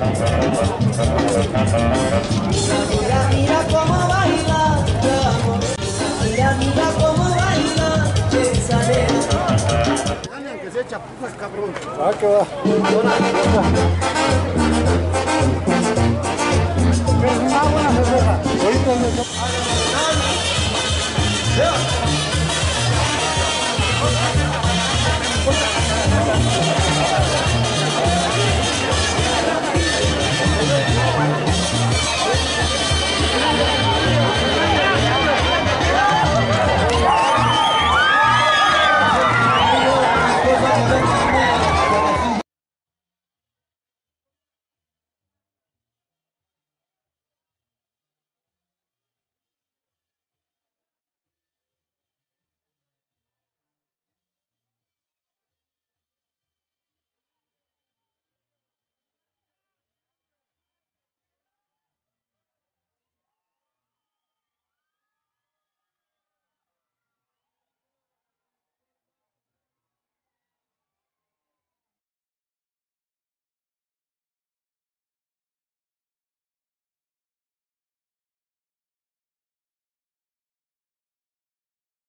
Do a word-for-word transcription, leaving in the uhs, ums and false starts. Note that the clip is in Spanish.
Mira, mira cómo baila, mira, mira cómo baila, esa nena. Que se echa putas, cabrón. Ah, que va. Es una buena cerveza. Ahorita me...